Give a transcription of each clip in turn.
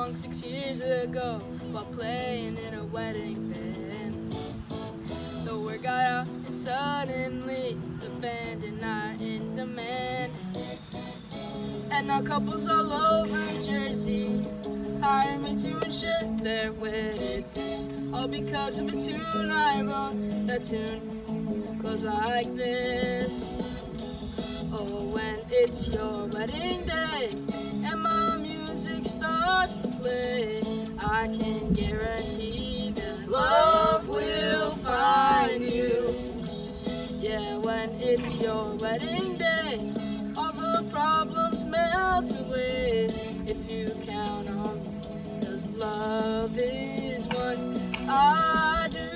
song 6 years ago while playing in a wedding band. The word got out and suddenly the band and I are in demand. And now couples all over Jersey hire me to ensure their wedded this, all because of a tune I wrote. That tune goes like this. Oh, when it's your wedding day and my music starts to play, I can guarantee that love will find you. Yeah, when it's your wedding day, all the problems melt away if you count on me, 'cause love is what I do.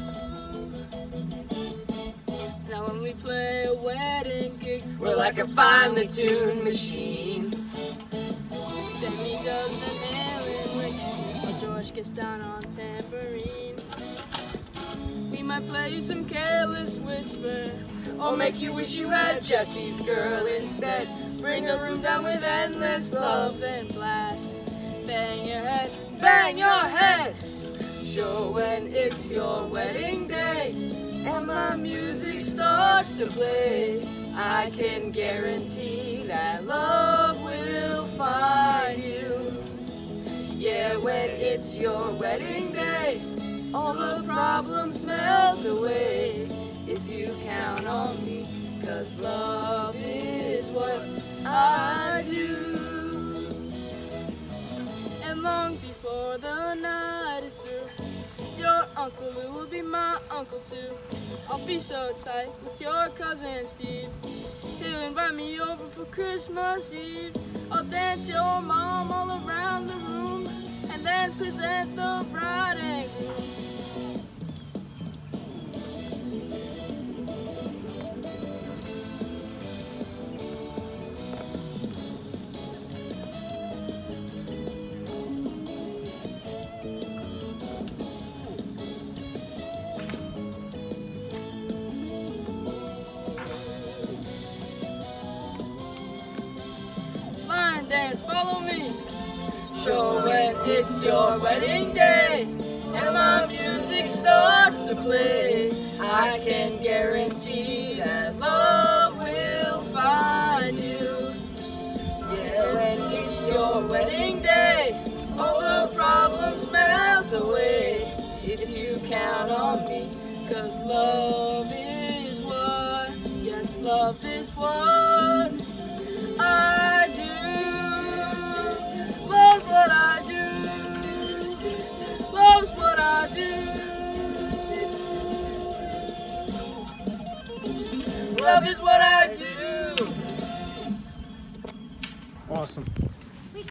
Now when we play a wedding gig, we're like a finely tuned machine. Sammy does Van Halen licks, while George gets down on tambourine. We might play you some Careless Whisper, or make you wish you had Jesse's Girl instead. Bring the room down with endless love and blast. Bang your head, bang your head. Sure, when it's your wedding day and my music starts to play, I can guarantee that love will find you. Yeah, when it's your wedding day, all the problems melt away if you count on me, 'cause love is what I do. And long before the night is through, your Uncle Lou will be my uncle too. I'll be so tight with your cousin Steve. He'll invite me over for Christmas Eve. I'll dance your mom all around the room and then present the bride and groom. Line dance, follow me. So when it's your wedding day and my music starts to play, I can guarantee that love will find you. Yeah, when it's your wedding day, all the problems melt away if you count on me, 'cause love is what, yes, love is what I do. Love's what I do. Love's what I do. Love is what I do.